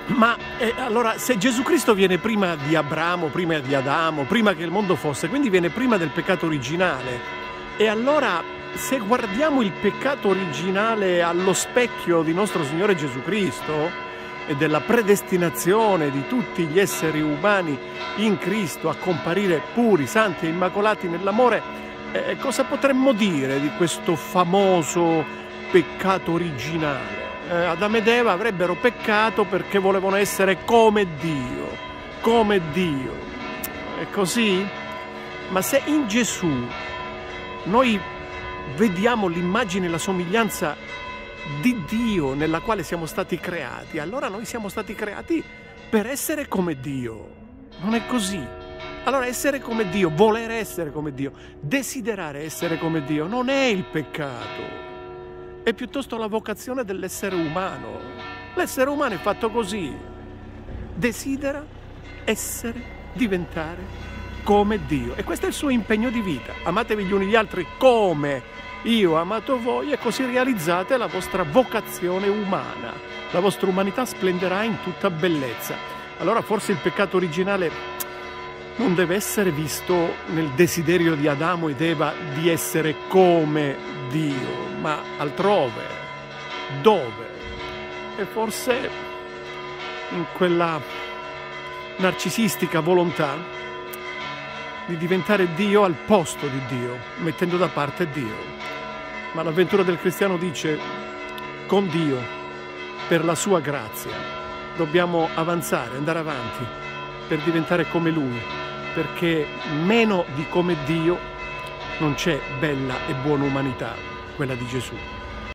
Ma allora, se Gesù Cristo viene prima di Abramo, prima di Adamo, prima che il mondo fosse, quindi viene prima del peccato originale, e allora se guardiamo il peccato originale allo specchio di nostro Signore Gesù Cristo e della predestinazione di tutti gli esseri umani in Cristo a comparire puri, santi e immacolati nell'amore, cosa potremmo dire di questo famoso peccato originale? Adamo ed Eva avrebbero peccato perché volevano essere come Dio, come Dio. È così? Ma se in Gesù noi vediamo l'immagine e la somiglianza di Dio nella quale siamo stati creati, allora noi siamo stati creati per essere come Dio. Non è così? Allora essere come Dio, voler essere come Dio, desiderare essere come Dio non è il peccato. È piuttosto la vocazione dell'essere umano. L'essere umano è fatto così. Desidera essere, diventare come Dio. E questo è il suo impegno di vita. Amatevi gli uni gli altri come io ho amato voi, e così realizzate la vostra vocazione umana. La vostra umanità splenderà in tutta bellezza. Allora forse il peccato originale non deve essere visto nel desiderio di Adamo ed Eva di essere come Dio, ma altrove. Dove? E forse in quella narcisistica volontà di diventare Dio al posto di Dio, mettendo da parte Dio. Ma l'avventura del cristiano dice: con Dio, per la sua grazia, dobbiamo avanzare, andare avanti, per diventare come Lui, perché meno di come Dio non c'è bella e buona umanità, quella di Gesù.